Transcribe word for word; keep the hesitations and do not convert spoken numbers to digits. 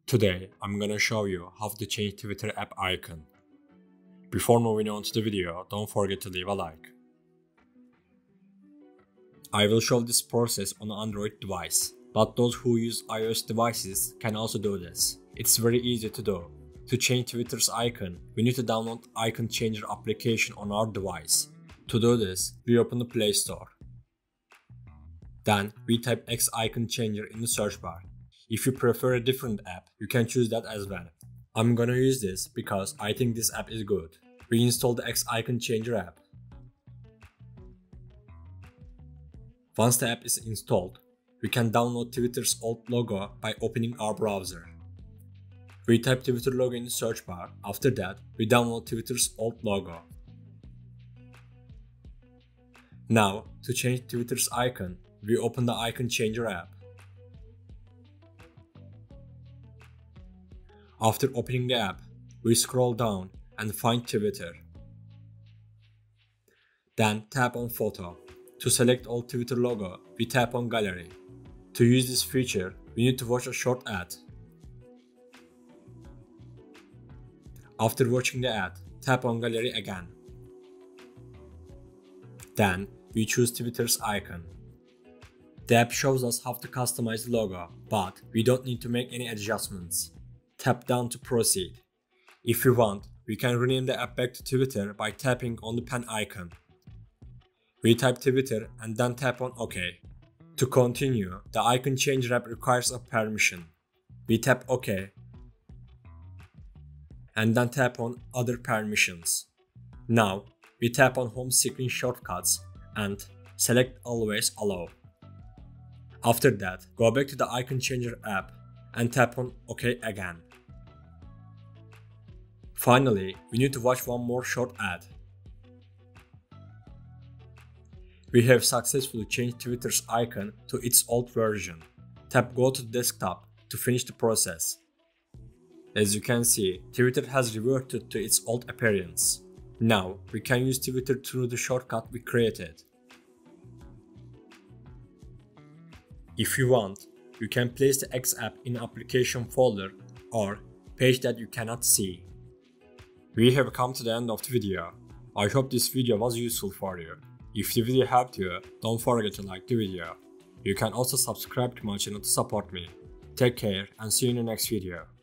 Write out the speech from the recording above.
Today, I'm gonna show you how to change Twitter app icon. Before moving on to the video, don't forget to leave a like. I will show this process on an Android device, but those who use iOS devices can also do this. It's very easy to do. To change Twitter's icon, we need to download Icon Changer application on our device. To do this, we open the Play Store. Then, we type X Icon Changer in the search bar. If you prefer a different app, you can choose that as well. I'm gonna use this because I think this app is good. We install the X Icon Changer app. Once the app is installed, we can download Twitter's old logo by opening our browser. We type Twitter logo in the search bar. After that, we download Twitter's old logo. Now, to change Twitter's icon, we open the Icon Changer app. After opening the app, we scroll down and find Twitter. Then tap on Photo. To select all Twitter logo, we tap on Gallery. To use this feature, we need to watch a short ad. After watching the ad, tap on Gallery again. Then, we choose Twitter's icon. The app shows us how to customize the logo, but we don't need to make any adjustments. Tap down to proceed. If you want, we can rename the app back to Twitter by tapping on the pen icon. We type Twitter and then tap on OK. To continue, the Icon Changer app requires a permission. We tap OK and then tap on Other Permissions. Now, we tap on Home Screen Shortcuts and select Always Allow. After that, go back to the Icon Changer app and tap on OK again. Finally, we need to watch one more short ad. We have successfully changed Twitter's icon to its old version. Tap Go to the desktop to finish the process. As you can see, Twitter has reverted to its old appearance. Now, we can use Twitter through the shortcut we created. If you want, you can place the X app in application folder or page that you cannot see. We have come to the end of the video. I hope this video was useful for you. If the video helped you, don't forget to like the video. You can also subscribe to my channel to support me. Take care and see you in the next video.